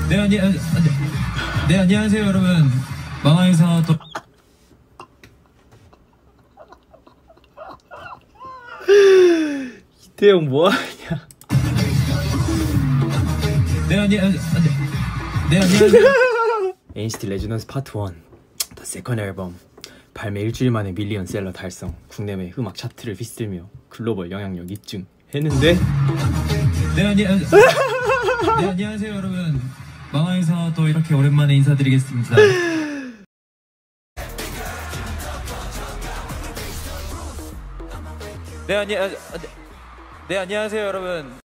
네, 네, 안녕하세요, 여러분. 망화에서 또. 이태영 뭐하냐? 네, 네, 안녕하세요. NCT 레지던스 파트 1 더 세컨드 앨범 발매 일주일 만에 밀리언셀러 달성, 국내외 음악 차트를 휩쓸며 글로벌 영향력 입증 했는데 네, 네, 안녕하세요, 여러분. 망화에서 또 이렇게 오랜만에 인사드리겠습니다. 네, 안녕하세요, 여러분.